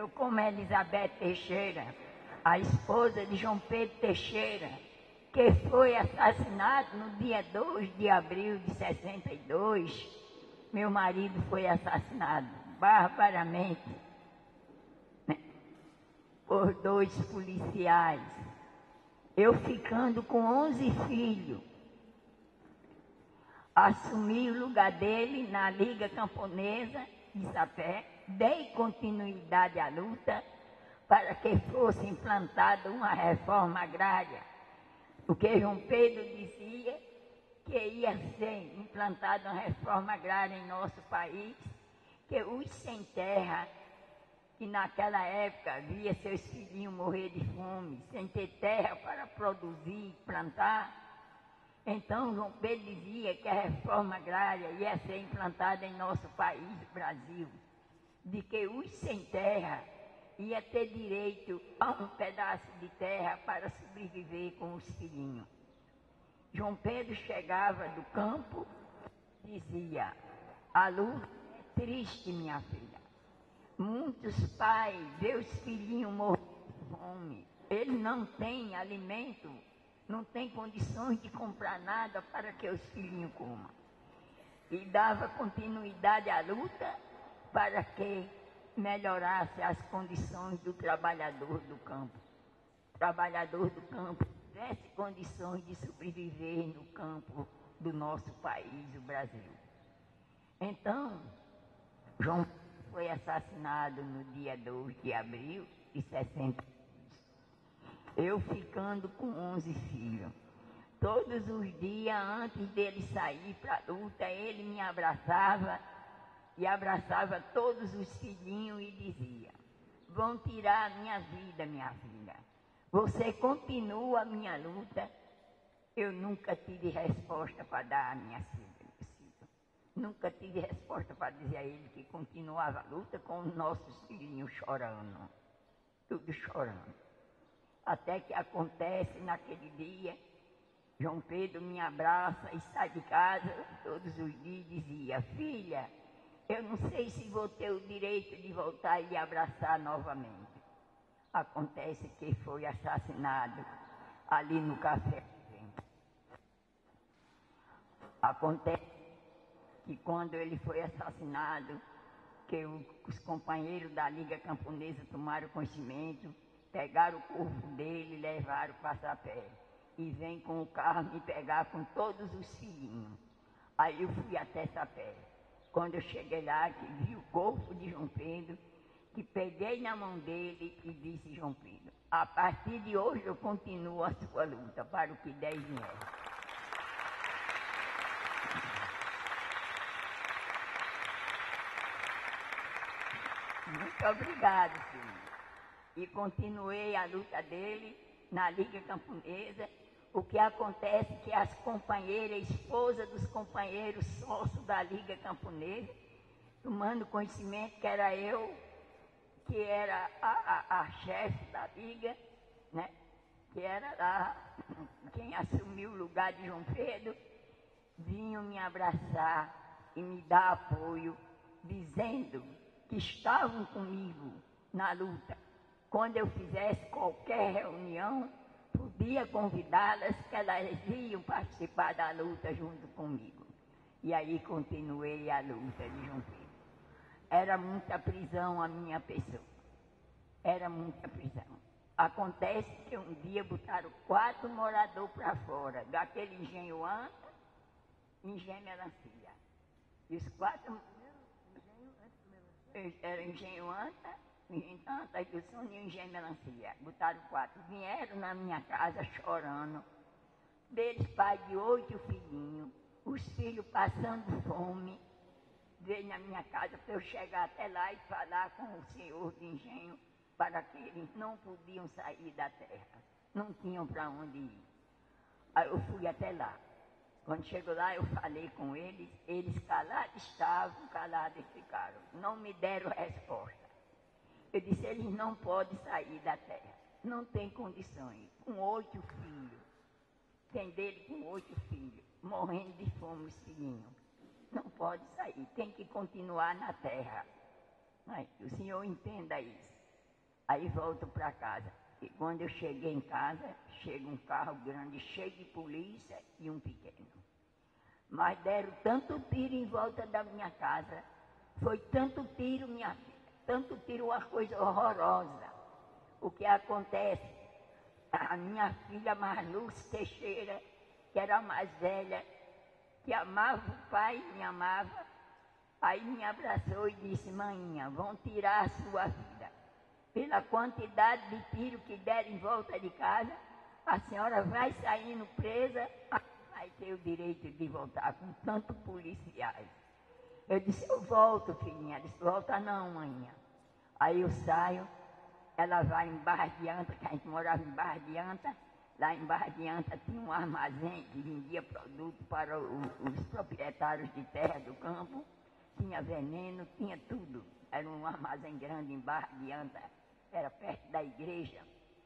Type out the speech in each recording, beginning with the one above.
como Elizabeth Teixeira, a esposa de João Pedro Teixeira, que foi assassinado no dia 2 de abril de 62. Meu marido foi assassinado barbaramente, né, por 2 policiais. Eu ficando com 11 filhos, assumi o lugar dele na Liga Camponesa de Sapé, dei continuidade à luta para que fosse implantada uma reforma agrária. O que João Pedro dizia que ia ser implantada uma reforma agrária em nosso país, que os sem terra, que naquela época via seus filhinhos morrer de fome, sem ter terra para produzir, plantar. Então, João Pedro dizia que a reforma agrária ia ser implantada em nosso país, Brasil, de que os sem terra ia ter direito a um pedaço de terra para sobreviver com os filhinhos. João Pedro chegava do campo, dizia: a luta é triste, minha filha. Muitos pais vê os filhinhos morrer de fome. Ele não tem alimento, não tem condições de comprar nada para que os filhinhos comam. E dava continuidade à luta para que melhorasse as condições do trabalhador do campo. O trabalhador do campo tivesse condições de sobreviver no campo do nosso país, o Brasil. Então, João foi assassinado no dia 2 de abril de 60. Eu ficando com 11 filhos. Todos os dias, antes dele sair para a luta, ele me abraçava e abraçava todos os filhinhos e dizia: vão tirar a minha vida, minha filha. Você continua a minha luta. Eu nunca tive resposta para dar a minha filha. Nunca tive resposta para dizer a ele que continuava a luta com os nossos filhinhos chorando. Tudo chorando. Até que acontece naquele dia, João Pedro me abraça e sai de casa todos os dias e dizia: filha, eu não sei se vou ter o direito de voltar e lhe abraçar novamente. Acontece que foi assassinado ali no café. Acontece que quando ele foi assassinado, que os companheiros da Liga Camponesa tomaram conhecimento, pegaram o corpo dele e levaram para Sapé. E vem com o carro me pegar com todos os filhinhos. Aí eu fui até Sapé. Quando eu cheguei lá, que vi o corpo de João Pedro, que peguei na mão dele e disse: João Pedro, a partir de hoje eu continuo a sua luta para o que der e vier. Muito obrigado, filho. E continuei a luta dele na Liga Camponesa. O que acontece é que as companheiras, esposas dos companheiros sócios da Liga Camponesa, tomando conhecimento que era eu, que era a chefe da Liga, né? Que era lá quem assumiu o lugar de João Pedro, vinham me abraçar e me dar apoio, dizendo que estavam comigo na luta. Quando eu fizesse qualquer reunião, podia convidá-las, que elas iam participar da luta junto comigo. E aí continuei a luta de João Pedro. Era muita prisão a minha pessoa. Era muita prisão. Acontece que um dia botaram 4 moradores para fora, daquele engenho Anta, engenho Melancia. E os 4... Era engenho Anta, do Sono e engenho Melancia. Botaram 4. Vieram na minha casa chorando. Deles, pai de 8 filhinhos, os filhos passando fome. Veio na minha casa para eu chegar até lá e falar com o senhor de engenho para que eles não podiam sair da terra. Não tinham para onde ir. Aí eu fui até lá. Quando chegou lá, eu falei com eles calados estavam, calados ficaram. Não me deram resposta. Eu disse: eles não podem sair da terra. Não tem condições. Com 8 filhos. Tem dele com 8 filhos. Morrendo de fome os filhinhos. Não pode sair. Tem que continuar na terra. Mas o senhor entenda isso. Aí volto para casa. E quando eu cheguei em casa, chega um carro grande cheio de polícia e um pequeno. Mas deram tanto tiro em volta da minha casa. Foi tanto tiro, minha filha. Tanto tiro, uma coisa horrorosa. O que acontece? A minha filha Marluz Teixeira, que era a mais velha, que amava o pai, me amava, aí me abraçou e disse: maninha, vão tirar a sua vida. Pela quantidade de tiro que deram em volta de casa, a senhora vai saindo presa, vai ter o direito de voltar com tantos policiais. Eu disse: eu volto, filhinha. Ela disse: volta não, maninha. Aí eu saio, ela vai em Barra de Anta, que a gente morava em Barra de Anta. Lá em Barra de Anta tinha um armazém que vendia produto para os proprietários de terra do campo. Tinha veneno, tinha tudo. Era um armazém grande em Barra de Anta, era perto da igreja.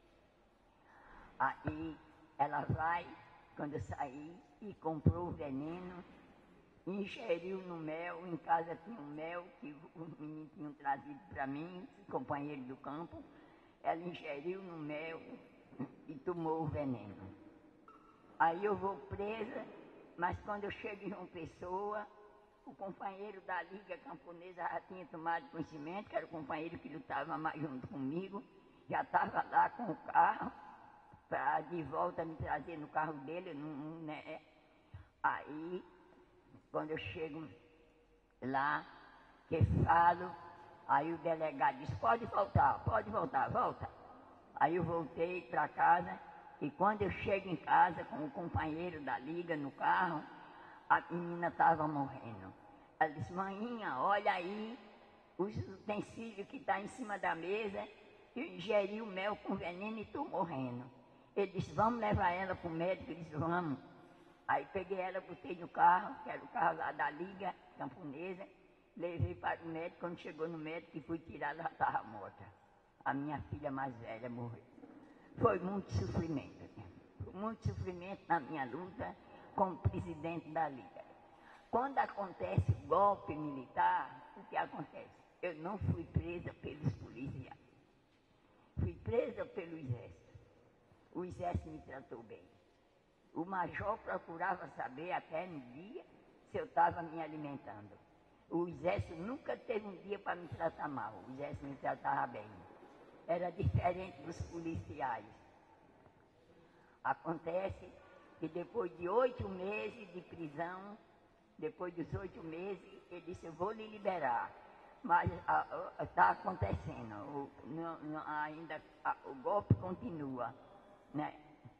Aí ela vai, quando eu saí, e comprou o veneno, ingeriu no mel. Em casa tinha um mel que os meninos tinham trazido para mim, companheiro do campo. Ela ingeriu no mel e tomou o veneno. Aí eu vou presa, mas quando eu chego em João Pessoa, o companheiro da Liga Camponesa já tinha tomado conhecimento, que era o companheiro que lutava mais junto comigo, já estava lá com o carro, para de volta me trazer no carro dele, né? Aí, quando eu chego lá, que falo, aí o delegado disse: pode voltar, volta. Aí eu voltei para casa, e quando eu chego em casa com o companheiro da Liga no carro, a menina estava morrendo. Ela disse: maninha, olha aí os utensílios que estão em cima da mesa, eu ingeri o mel com veneno e estou morrendo. Ele disse: vamos levar ela para o médico. Eu disse: vamos. Aí peguei ela, botei no carro, que era o carro lá da Liga Camponesa, levei para o médico. Quando chegou no médico e fui tirar, ela estava morta. A minha filha mais velha morreu. Foi muito sofrimento, na minha luta com o presidente da Liga. Quando acontece o golpe militar, o que acontece? Eu não fui presa pelos policiais, fui presa pelo exército. O exército me tratou bem. O major procurava saber até no dia se eu estava me alimentando. O exército nunca teve um dia para me tratar mal, o exército me tratava bem. Era diferente dos policiais. Acontece que depois de 8 meses de prisão, depois dos 8 meses, ele disse: eu vou lhe liberar. Mas está acontecendo, ainda o golpe continua, né?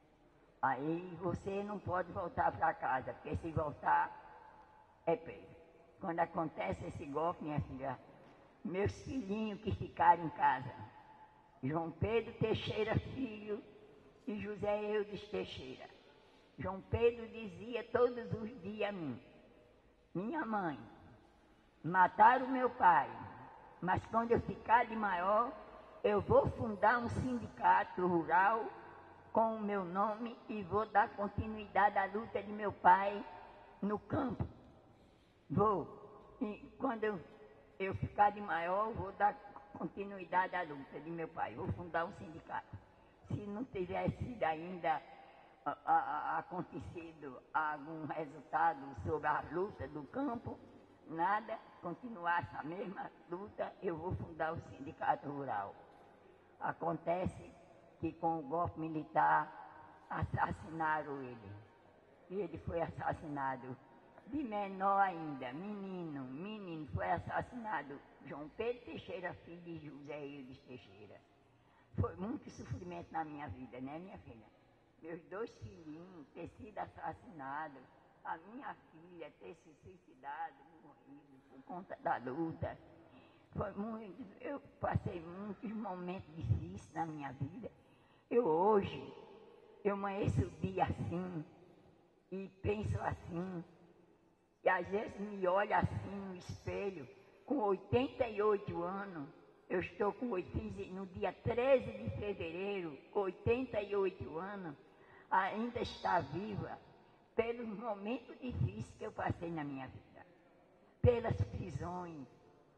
Aí você não pode voltar para casa, porque se voltar, é preso. Quando acontece esse golpe, minha filha, meus filhinhos que ficaram em casa, João Pedro Teixeira Filho e José Eudes Teixeira. João Pedro dizia todos os dias a mim: minha mãe, mataram meu pai, mas quando eu ficar de maior, eu vou fundar um sindicato rural com o meu nome e vou dar continuidade à luta de meu pai no campo. Vou. E quando eu ficar de maior, vou dar continuidade à luta de meu pai. Vou fundar um sindicato. Se não tivesse sido ainda acontecido algum resultado sobre a luta do campo, nada, continuasse a mesma luta, eu vou fundar o sindicato rural. Acontece que com o golpe militar assassinaram ele. E ele foi assassinado. De menor ainda, menino, foi assassinado João Pedro Teixeira Filho de José Eudes Teixeira. Foi muito sofrimento na minha vida, né, minha filha? Meus 2 filhinhos ter sido assassinados, a minha filha ter se suicidado, morrido por conta da luta. Foi muito, eu passei muitos momentos difíceis na minha vida. Hoje, eu amanheço o dia assim, e penso assim, e às vezes me olho assim no espelho, com 88 anos, eu estou no dia 13 de fevereiro, 88 anos, ainda está viva, pelos momentos difíceis que eu passei na minha vida, pelas prisões,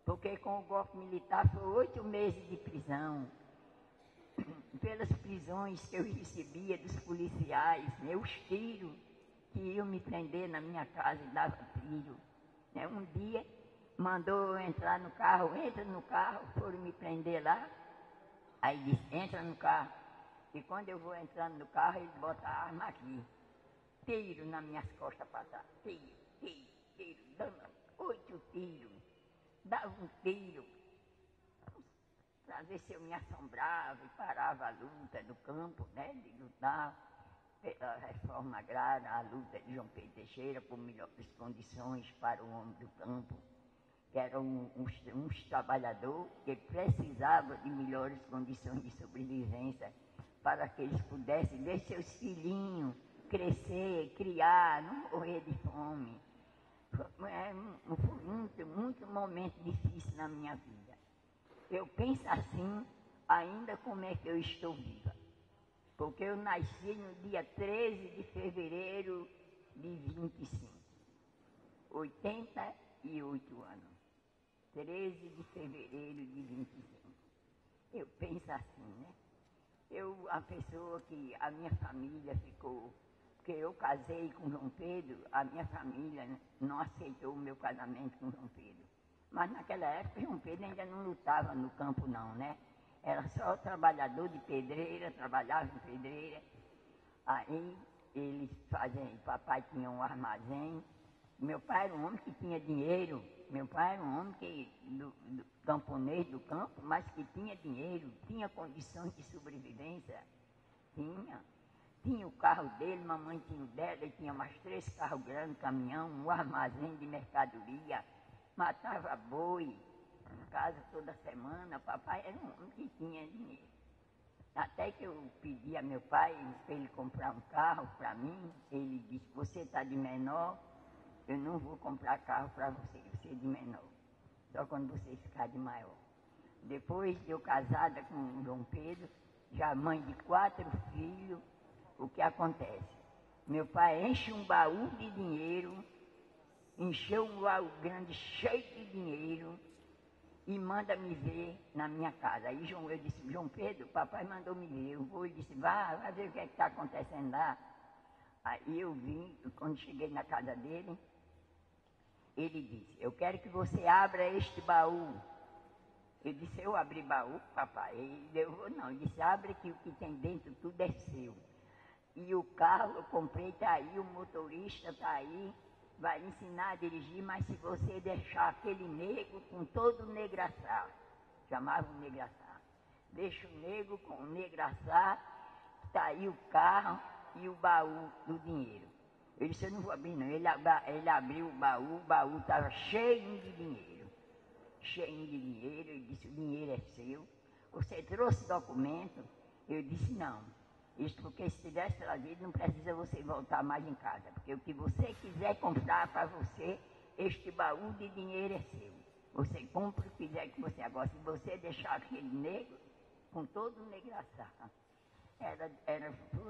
porque com o golpe militar foi 8 meses de prisão. Pelas prisões que eu recebia dos policiais, né, os tiros que iam me prender na minha casa e dava tiro. Né, um dia mandou eu entrar no carro, entra no carro, foram me prender lá, aí disse, entra no carro. E quando eu vou entrando no carro, ele bota a arma aqui. Tiro nas minhas costas para trás. Tiro, dando 8 tiros. Dava um tiro para ver se eu me assombrava e parava a luta do campo, né, de lutar pela reforma agrária, a luta de João Pedro Teixeira por melhores condições para o homem do campo, que eram uns trabalhadores que precisavam de melhores condições de sobrevivência para que eles pudessem ver seus filhinhos crescer, criar, não morrer de fome. Foi muito momento difícil na minha vida. Eu penso assim, ainda como é que eu estou viva. Porque eu nasci no dia 13 de fevereiro de 25, 88 anos. 13 de fevereiro de 25. Eu penso assim, né? A pessoa que a minha família ficou, porque eu casei com João Pedro, a minha família não aceitou o meu casamento com João Pedro. Mas naquela época João Pedro ainda não lutava no campo não, né? Era só trabalhador de pedreira, trabalhava em pedreira. Aí eles faziam, papai tinha um armazém. Meu pai era um homem que tinha dinheiro. Meu pai era um homem do camponês do campo, mas que tinha dinheiro, tinha condições de sobrevivência. Tinha o carro dele, mamãe tinha o dela, ele tinha mais 3 carros grandes, caminhão, um armazém de mercadoria, matava boi em casa toda semana. Papai era um homem que tinha dinheiro. Até que eu pedi a meu pai para ele comprar um carro para mim, ele disse, você está de menor, eu não vou comprar carro para você, você é de menor, só quando você ficar de maior. Depois de eu casada com o João Pedro, já mãe de 4 filhos, o que acontece? Meu pai enche um baú de dinheiro, encheu um baú grande cheio de dinheiro e manda me ver na minha casa. Aí eu disse, João Pedro, papai mandou me ver. Eu vou e disse, vai ver o que está acontecendo lá. Aí eu vim, quando cheguei na casa dele, ele disse, eu quero que você abra este baú. Eu disse, eu abri baú, papai? Ele disse, abre que o que tem dentro tudo é seu. E o carro eu comprei, está aí, o motorista está aí, vai ensinar a dirigir, mas se você deixar aquele negro com todo o negraçá, chamava o negraçá, deixa o negro com o negraçá, está aí o carro e o baú do dinheiro. Eu disse, eu não vou abrir não. Ele abriu o baú estava cheio de dinheiro. Ele disse, o dinheiro é seu. Você trouxe documento? Eu disse, não. Isso porque se tivesse trazido, não precisa você voltar mais em casa. Porque o que você quiser comprar para você, este baú de dinheiro é seu. Você compra o que quiser que você agora. Se você deixar aquele negro, com todo o negraçá, era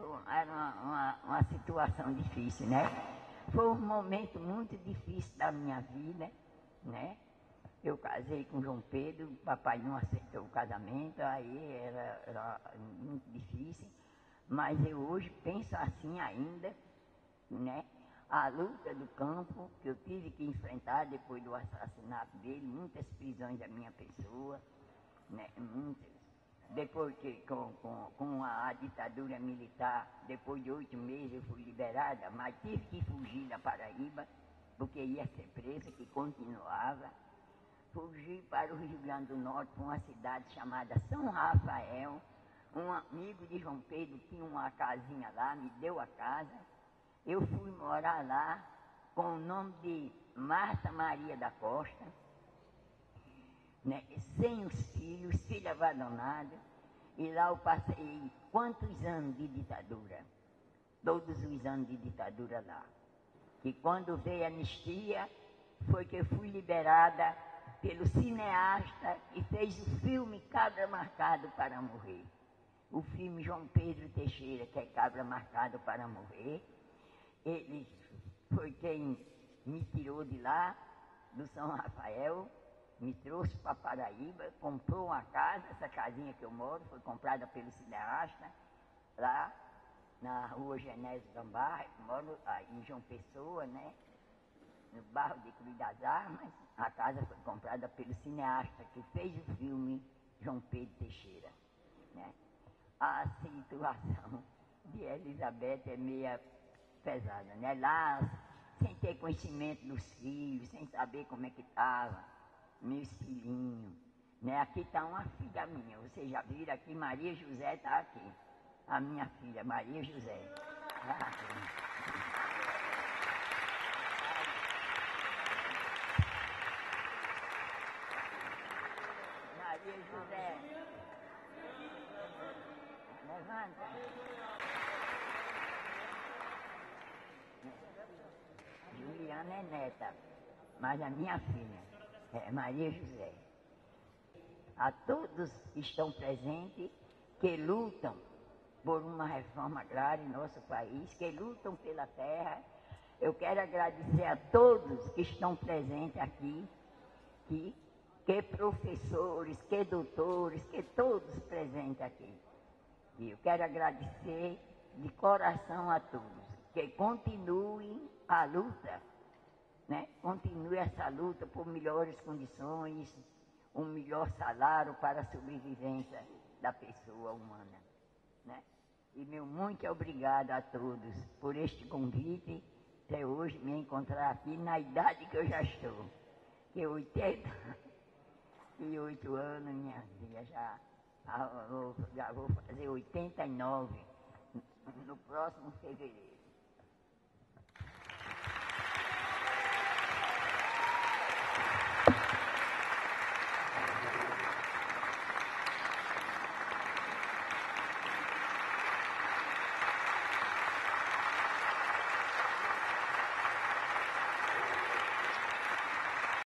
uma situação difícil, né? Foi um momento muito difícil da minha vida, né? Eu casei com João Pedro, o papai não aceitou o casamento, aí era muito difícil. Mas eu hoje penso assim ainda, né? A luta do campo que eu tive que enfrentar depois do assassinato dele, muitas prisões da minha pessoa, né? Muitas. Depois que com a ditadura militar, depois de 8 meses eu fui liberada, mas tive que fugir da Paraíba, porque ia ser presa, que continuava. Fugi para o Rio Grande do Norte, para uma cidade chamada São Rafael. Um amigo de João Pedro tinha uma casinha lá, me deu a casa. Eu fui morar lá com o nome de Marta Maria da Costa, né? Sem os filhos, filho abandonado. E lá eu passei quantos anos de ditadura? Todos os anos de ditadura lá. E quando veio a anistia, foi que eu fui liberada pelo cineasta que fez o filme Cabra Marcado para Morrer. O filme João Pedro Teixeira, que é Cabra Marcado para Morrer. Ele foi quem me tirou de lá, do São Rafael, me trouxe para Paraíba, comprou uma casa, essa casinha que eu moro, foi comprada pelo cineasta, lá na rua Genésio Gambá, moro em João Pessoa, né? No bairro de Cruz das Armas. A casa foi comprada pelo cineasta que fez o filme João Pedro Teixeira, né? A situação de Elizabeth é meia pesada, né? Lá, sem ter conhecimento dos filhos, sem saber como é que estava, meus filhinhos, né? Aqui está uma filha minha, vocês já viram aqui, Maria José está aqui, a minha filha, Maria José. Tá aqui. Maria José, levanta. Juliana é neta, mas a minha filha é Maria José. A todos que estão presentes, que lutam por uma reforma agrária em nosso país, que lutam pela terra, eu quero agradecer a todos que estão presentes aqui, que professores, que doutores, que todos presentes aqui. E eu quero agradecer de coração a todos, que continuem a luta, né? Continue essa luta por melhores condições, um melhor salário para a sobrevivência da pessoa humana, né? E meu muito obrigado a todos por este convite, até hoje me encontrar aqui na idade que eu já estou, que é 88 anos, minha filha, já vou fazer 89 no próximo fevereiro.